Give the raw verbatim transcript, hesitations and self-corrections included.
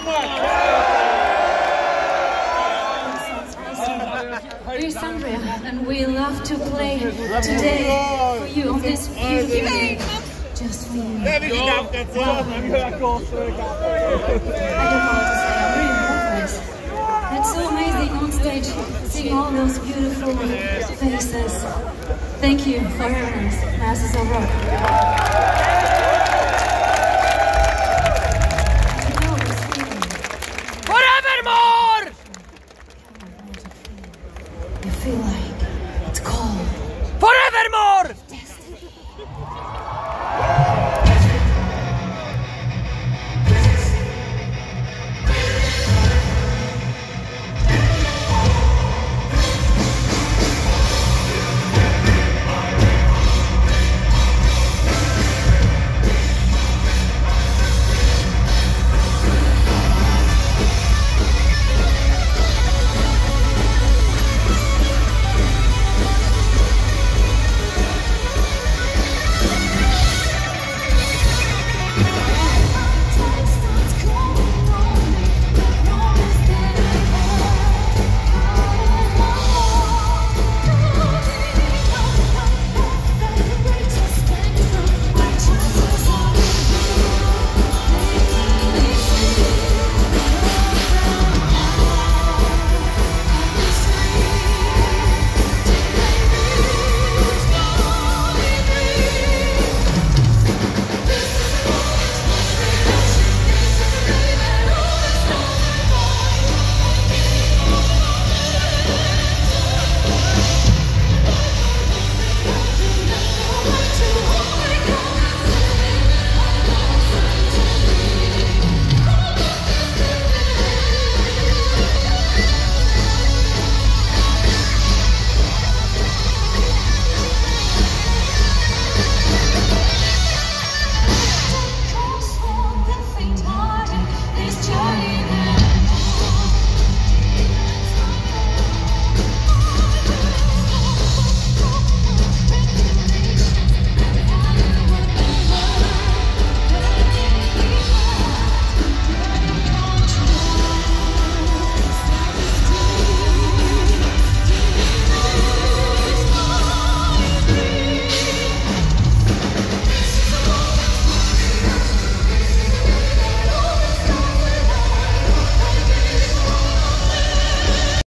We're Sandria, and we love to play today for you on this beautiful day. Just for you. I don't know what to say, I'm really impressed. It's so amazing on stage, seeing all those beautiful faces. Thank you for hearing us. Masters of Rock.